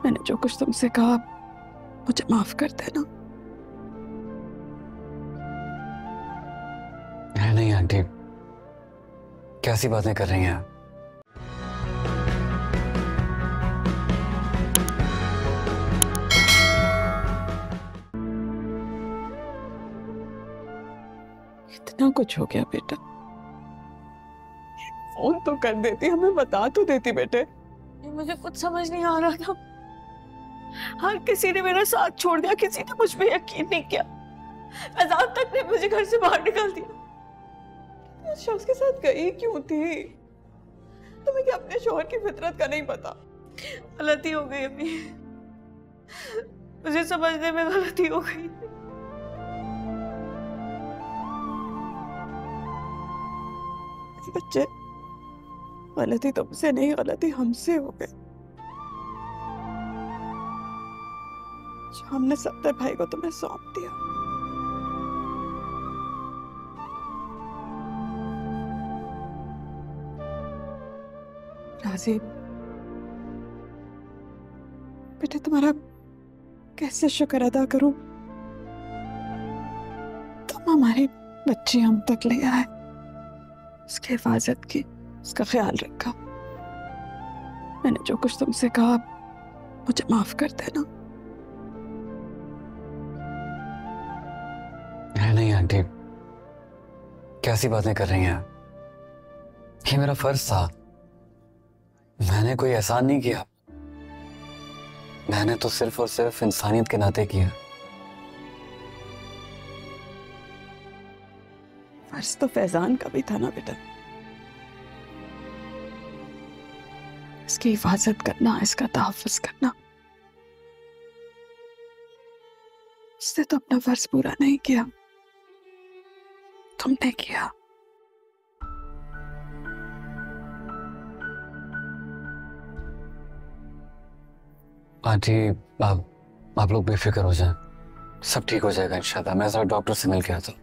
मैंने जो कुछ तुमसे कहा मुझे माफ कर देना। नहीं आंटी, कैसी बातें कर रही हैं आप? इतना कुछ हो गया बेटा, फोन तो कर देती, हमें बता तो देती बेटे। मुझे कुछ समझ नहीं आ रहा था। हर किसी ने मेरा साथ छोड़ दिया, किसी ने मुझ पे यकीन नहीं किया। फैजान तक ने मुझे घर से बाहर निकाल दिया। उस शख्स के साथ गई क्यों थी? तुम्हें क्या अपने शोहर की फितरत का नहीं पता? गलती हो गई अम्मी, मुझे समझने में गलती हो गई। बच्चे, गलती तुमसे नहीं, गलती हमसे हो गई। जो हमने सत्तर भाई को तुम्हें सौंप दिया। राजी बेटे, तुम्हारा कैसे शुक्र अदा करूं? तुम हमारी बच्ची हम तक ले आए, उसकी हिफाजत की, उसका ख्याल रखा। मैंने जो कुछ तुमसे कहा मुझे माफ कर देना। नहीं आंटी, कैसी बातें कर रही हैं आप? ये मेरा फर्ज था, मैंने कोई एहसान नहीं किया। मैंने तो सिर्फ और सिर्फ इंसानियत के नाते किया। फर्ज तो फैजान का भी था ना बेटा, इसकी हिफाजत करना, इसका तहफ़्फ़ुज़ करना। उसने तो अपना फर्ज पूरा नहीं किया, तुमने किया। आंटी, आप लोग बेफिक्र हो जाएं, सब ठीक हो जाएगा इंशाल्लाह। मैं जरा डॉक्टर से मिल के आता हूँ।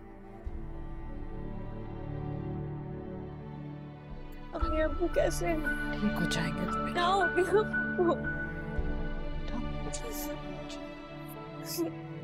अम्मी कैसे ठीक हो जाएंगे तुम्हें। क्या हो गया?